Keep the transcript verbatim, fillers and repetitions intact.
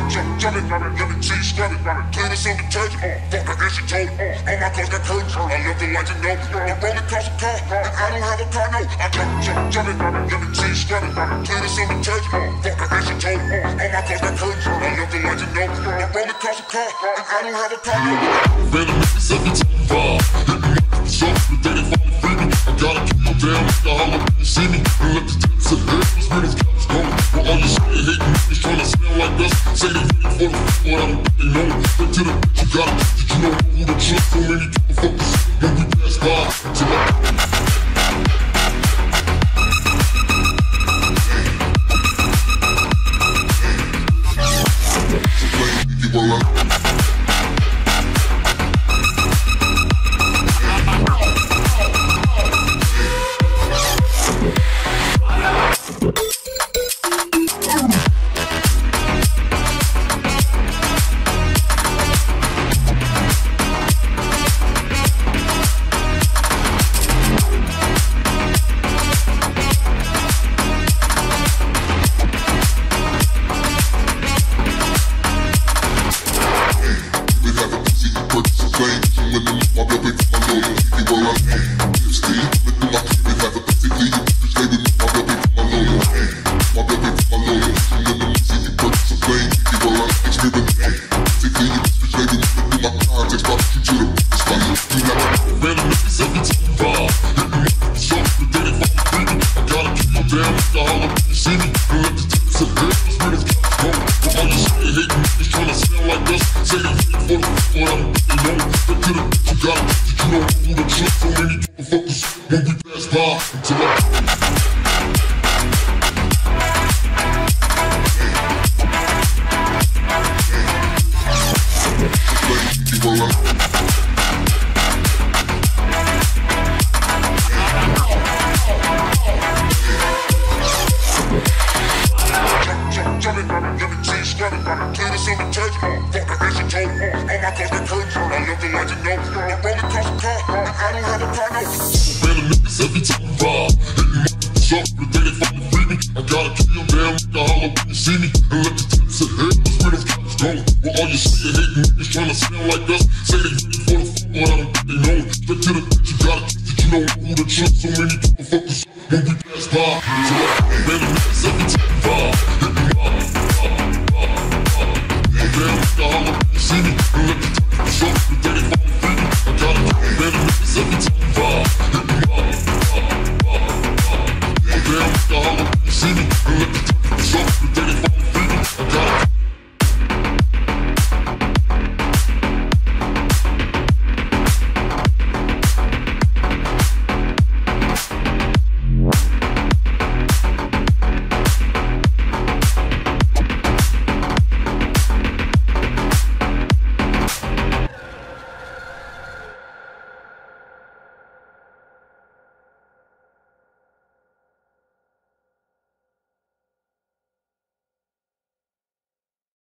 jump, jump it, let me see, scrub it, clean it, some detergent, fuck the and she told, all my cars got curtains, I left it like you know, I'm rolling across a car, and I don't have a car, no, I jump, jump, jump it, let me see, scrub it, clean it, some detergent, fuck the and she told, all my cars got curtains, I left it like you know, I'm rolling across a car, and I don't have a car, no. Random niggas every time I fall, hit me with the soap, but they didn't finally free me, I gotta keep on down, like the holler when you see me, and let the tips of head, the spirit of cops go, for all you shit hating niggas trying to smell like us, say they ready for the fuck, but I don't think they know, straight to the bitch, you gotta, did you know who the truth, so many motherfuckers, when we pass by, so I see me,